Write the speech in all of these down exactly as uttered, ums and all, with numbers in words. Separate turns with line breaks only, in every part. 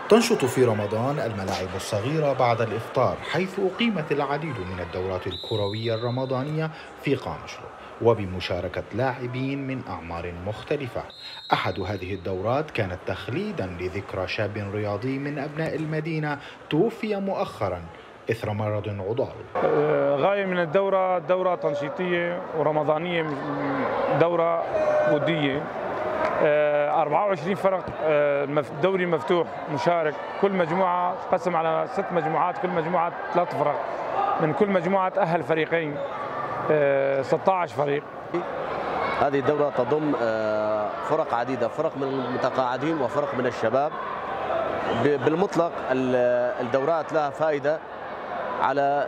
تنشط في رمضان الملاعب الصغيرة بعد الإفطار، حيث أقيمت العديد من الدورات الكروية الرمضانية في قامشلو وبمشاركة لاعبين من أعمار مختلفة. أحد هذه الدورات كانت تخليدا لذكرى شاب رياضي من أبناء المدينة توفي مؤخرا إثر مرض عضال.
غاية من الدورة دورة تنشيطية ورمضانية، دورة ودية، أربعة وعشرين فرق، الدوري مفتوح مشارك، كل مجموعة تقسم على ست مجموعات، كل مجموعة ثلاث فرق، من كل مجموعة تأهل فريقين، ستة عشر فريق.
هذه الدورة تضم فرق عديدة، فرق من المتقاعدين وفرق من الشباب. بالمطلق الدورات لها فائدة على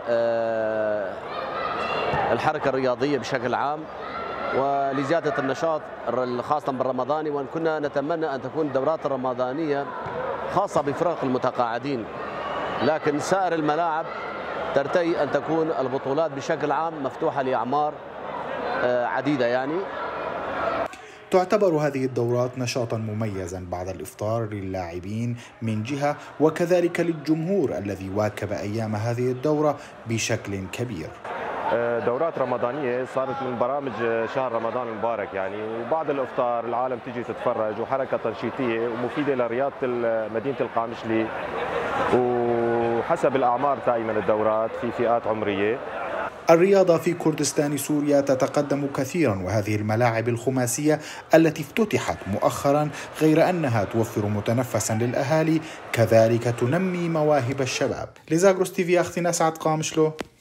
الحركة الرياضية بشكل عام ولزيادة النشاط خاصة بالرمضاني، وإن كنا نتمنى أن تكون الدورات الرمضانية خاصة بفرق المتقاعدين، لكن سائر الملاعب ترتقي أن تكون البطولات بشكل عام مفتوحة لأعمار عديدة. يعني
تعتبر هذه الدورات نشاطا مميزا بعد الإفطار للاعبين من جهة، وكذلك للجمهور الذي واكب أيام هذه الدورة بشكل كبير.
دورات رمضانية صارت من برامج شهر رمضان المبارك يعني، وبعد الإفطار العالم تيجي تتفرج، وحركة تنشيطية ومفيدة لرياضة مدينة القامشلي، وحسب الأعمار دائما الدورات في فئات عمرية.
الرياضة في كردستان سوريا تتقدم كثيرا، وهذه الملاعب الخماسية التي افتتحت مؤخرا غير أنها توفر متنفسا للأهالي كذلك تنمي مواهب الشباب. لزاغروس تي في، أختي نسعد، قامشلو.